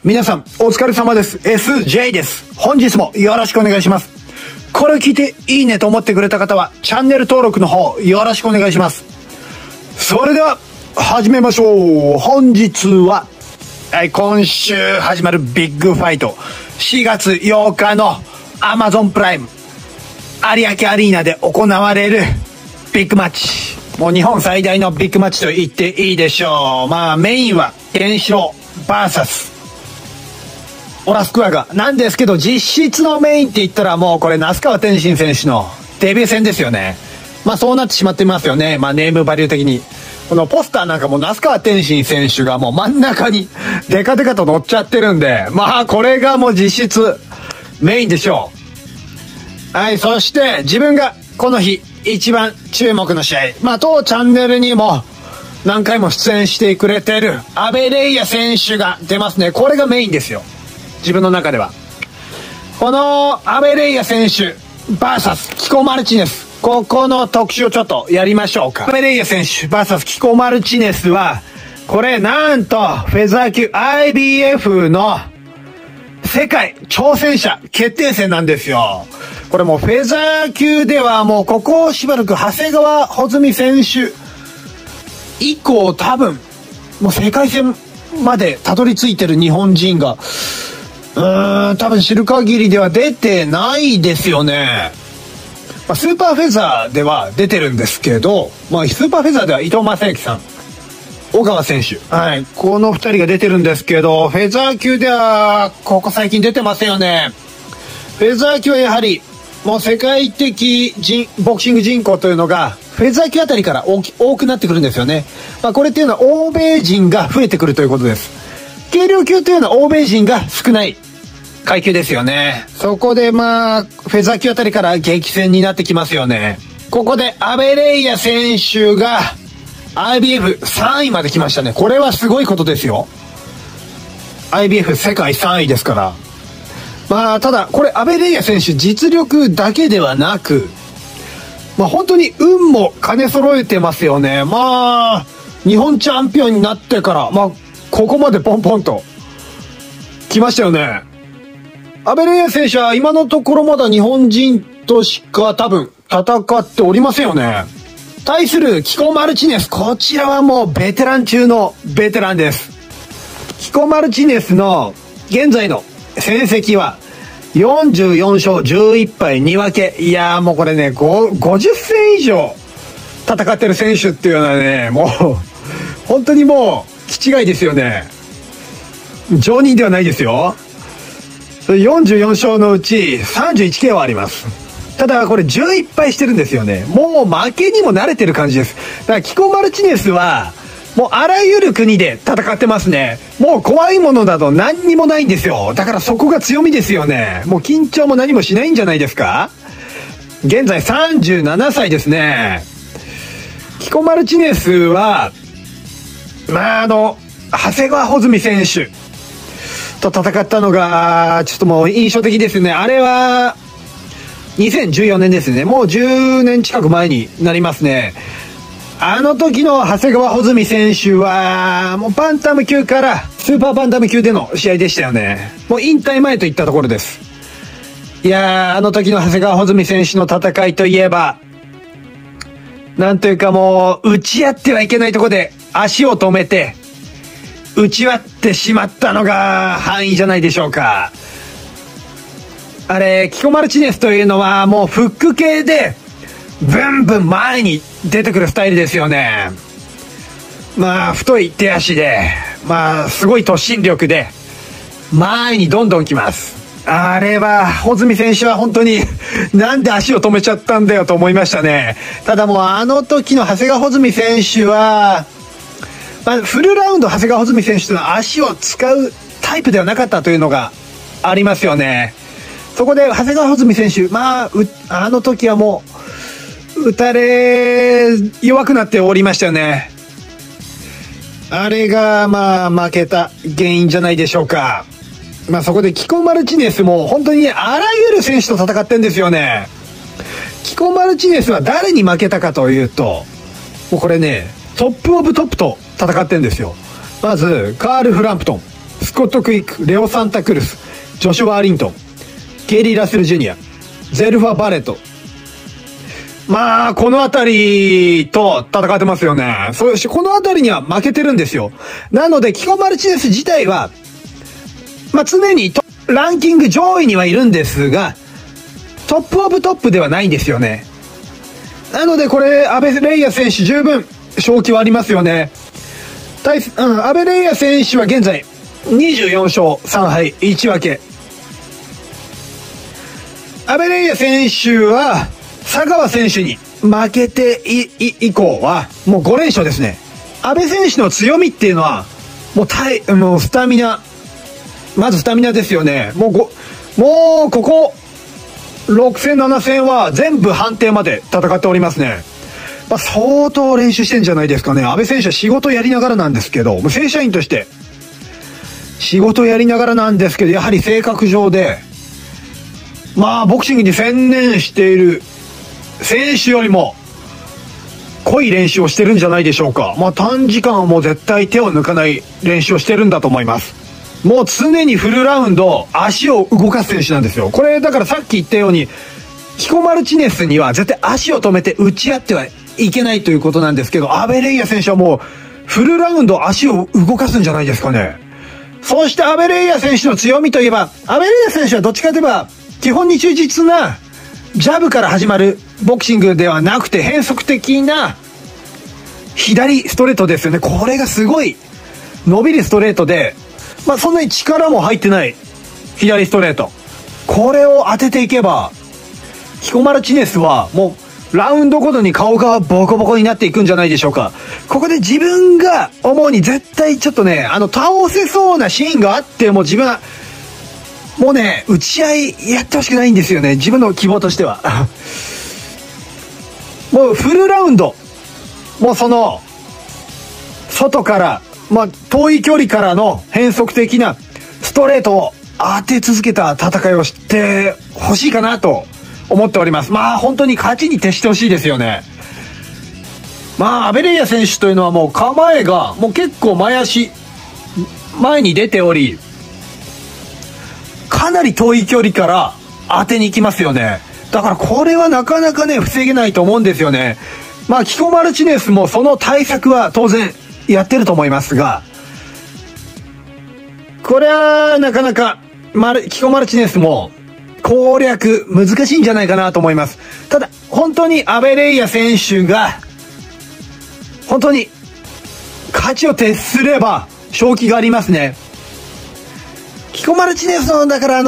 皆さん、お疲れ様です。SJ です。本日もよろしくお願いします。これを聞いていいねと思ってくれた方は、チャンネル登録の方、よろしくお願いします。それでは、始めましょう。本日は、今週始まるビッグファイト、4月8日の Amazon プライム、有明アリーナで行われるビッグマッチ。もう日本最大のビッグマッチと言っていいでしょう。まあメインは、ケンシロウ VSオラスクワガなんですけど、実質のメインって言ったらもうこれ那須川天心選手のデビュー戦ですよね。まあそうなってしまってますよね。まあネームバリュー的に。このポスターなんかも那須川天心選手がもう真ん中にデカデカと乗っちゃってるんで、まあこれがもう実質メインでしょう。はい、そして自分がこの日一番注目の試合。まあ当チャンネルにも何回も出演してくれてる阿部玲也選手が出ますね。これがメインですよ。自分の中では。この阿部玲也選手 VS キコ・マルチネス。ここの特集をちょっとやりましょうか。阿部玲也選手 VS キコ・マルチネスは、これなんとフェザー級 IBF の世界挑戦者決定戦なんですよ。これもうフェザー級ではもうここしばらく長谷川穂積選手以降多分もう世界戦までたどり着いてる日本人が多分知る限りでは出てないですよね。まあ、スーパーフェザーでは出てるんですけど、まあ、スーパーフェザーでは伊藤正幸さん、小川選手、はい、この2人が出てるんですけど、フェザー級ではここ最近出てませんよね。フェザー級はやはりもう世界的ボクシング人口というのがフェザー級あたりから多くなってくるんですよね。まあ、これっていうのは欧米人が増えてくるということです。軽量級というのは欧米人が少ない階級ですよね。そこでまあフェザー級あたりから激戦になってきますよね。ここで阿部玲也選手が IBF3 位まで来ましたね。これはすごいことですよ。 IBF 世界3位ですから。まあただこれ阿部玲也選手実力だけではなく、まあ本当に運も兼ね揃えてますよね。まあ日本チャンピオンになってからまあここまでポンポンと来ましたよね。阿部玲也選手は今のところまだ日本人としか多分戦っておりませんよね。対するキコ・マルチネス、こちらはもうベテラン中のベテランです。キコ・マルチネスの現在の成績は44勝11敗2分け。いやーもうこれね、50戦以上戦ってる選手っていうのはね、もう本当にもう気違いですよね。常人ではないですよ。44勝のうち 31KO あります。ただこれ11敗してるんですよね。もう負けにも慣れてる感じです。だからキコ・マルチネスはもうあらゆる国で戦ってますね。もう怖いものなど何にもないんですよ。だからそこが強みですよね。もう緊張も何もしないんじゃないですか。現在37歳ですね。キコ・マルチネスはまあ長谷川穂積選手と戦ったのがちょっともう印象的ですね。あれは2014年ですね。もう10年近く前になりますね。あの時の長谷川穂積選手はもうバンタム級からスーパーバンタム級での試合でしたよね。もう引退前といったところです。いやー、あの時の長谷川穂積選手の戦いといえばなんというかもう打ち合ってはいけないところで足を止めて打ち割ってしまったのが範囲じゃないでしょうか。あれキコ・マルチネスというのはもうフック系でブンブン前に出てくるスタイルですよね。まあ太い手足でまあすごい突進力で前にどんどん来ます。あれは穂積選手は本当になんで足を止めちゃったんだよと思いましたね。ただもうあの時の長谷川穂積選手はまあ、フルラウンド長谷川穂積選手というのは足を使うタイプではなかったというのがありますよね。そこで長谷川穂積選手、まああの時はもう打たれ弱くなっておりましたよね。あれがまあ負けた原因じゃないでしょうか。まあそこでキコ・マルチネスも本当にあらゆる選手と戦ってんですよね。キコ・マルチネスは誰に負けたかというと、もうこれねトップオブトップと戦ってんですよ。まずカール・フランプトン、 スコット・クイック、レオ・サンタクルス、ジョシュア・アリントン、ゲイリー・ラッセル・ジュニア、ゼルファ・バレット。まあ、この辺りと戦ってますよね。そうし、この辺りには負けてるんですよ。なので、キコ・マルチネス自体は、まあ常にランキング上位にはいるんですが、トップオブトップではないんですよね。なのでこれ、アベレイヤ選手十分、勝機はありますよね。アベレイヤ選手は現在、24勝3敗1分け。アベレイヤ選手は、佐川選手に負けて以降は、もう5連勝ですね。阿部選手の強みっていうのは、もうスタミナ。まずスタミナですよね。もうここ、6戦7戦は全部判定まで戦っておりますね。まあ、相当練習してんじゃないですかね。阿部選手は仕事やりながらなんですけど、正社員として仕事やりながらなんですけど、やはり性格上で、まあボクシングに専念している選手よりも濃い練習をしてるんじゃないでしょうか。まあ短時間はもう絶対手を抜かない練習をしてるんだと思います。もう常にフルラウンド足を動かす選手なんですよ。これだからさっき言ったように、キコ・マルチネスには絶対足を止めて打ち合ってはいけないということなんですけど、アベレイヤ選手はもうフルラウンド足を動かすんじゃないですかね。そしてアベレイヤ選手の強みといえば、アベレイヤ選手はどっちかといえば基本に忠実なジャブから始まるボクシングではなくて、変則的な左ストレートですよね。これがすごい伸びるストレートで、まあそんなに力も入ってない左ストレート。これを当てていけば、キコ・マルチネスはもうラウンドごとに顔がボコボコになっていくんじゃないでしょうか。ここで自分が思うに絶対ちょっとね、倒せそうなシーンがあっても自分は、もうね、打ち合いやってほしくないんですよね。自分の希望としては。もうフルラウンド、もうその、外から、まあ、遠い距離からの変則的なストレートを当て続けた戦いをしてほしいかなと思っております。まあ、本当に勝ちに徹してほしいですよね。まあ、アベレイヤ選手というのはもう構えが、もう結構前に出ており、かなり遠い距離から当てに行きますよね。だからこれはなかなかね、防げないと思うんですよね。まあ、キコ・マルチネスもその対策は当然やってると思いますが、これはなかなかキコ・マルチネスも攻略難しいんじゃないかなと思います。ただ本当にアベレイヤ選手が本当に勝ちを徹すれば勝機がありますね。キコ・マルチネスのだから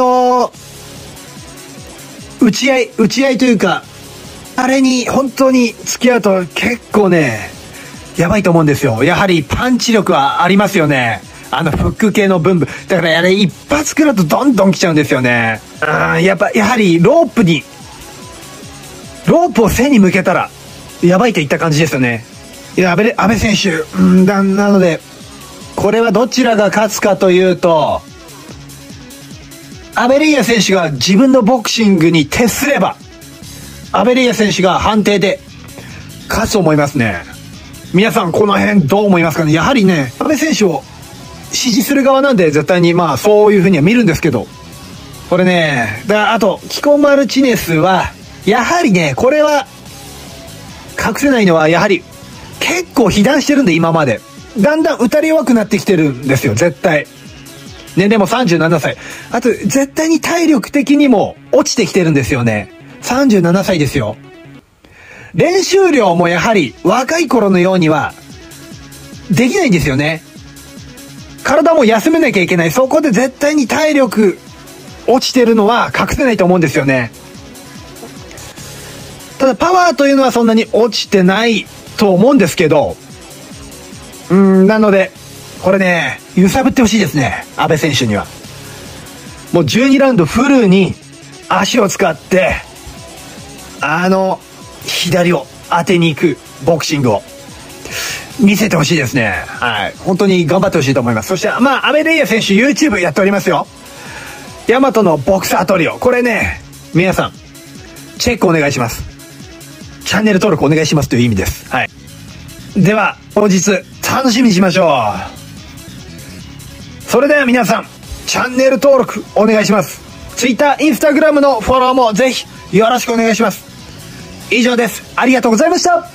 打ち合いというか、あれに本当に付き合うと結構ね、やばいと思うんですよ。やはりパンチ力はありますよね。フック系のブンブン。だからあれ一発食らうとどんどん来ちゃうんですよね。やはりロープを背に向けたら、やばいといった感じですよね。いや、阿部選手、なので、これはどちらが勝つかというと、アベレイヤ選手が自分のボクシングに徹すれば、アベレイヤ選手が判定で勝つと思いますね。皆さんこの辺どう思いますかね。やはりね、阿部選手を支持する側なんで絶対にまあそういう風には見るんですけど、これね、あとキコ・マルチネスはやはりね、これは隠せないのはやはり結構被弾してるんで、今までだんだん打たれ弱くなってきてるんですよ。絶対年齢も37歳、あと絶対に体力的にも落ちてきてるんですよね。37歳ですよ。練習量もやはり若い頃のようにはできないんですよね。体も休めなきゃいけない。そこで絶対に体力落ちてるのは隠せないと思うんですよね。ただパワーというのはそんなに落ちてないと思うんですけど、なのでこれね、揺さぶってほしいですね、阿部選手には。もう12ラウンドフルに足を使って左を当てに行くボクシングを見せてほしいですね。はい。本当に頑張ってほしいと思います。そして、まあ、アベレイヤ選手 YouTube やっておりますよ。ヤマトのボクサートリオ。これね、皆さん、チェックお願いします。チャンネル登録お願いしますという意味です。はい。では、本日、楽しみにしましょう。 それでは皆さん、チャンネル登録お願いします。Twitter、Instagram のフォローもぜひよろしくお願いします。以上です。ありがとうございました。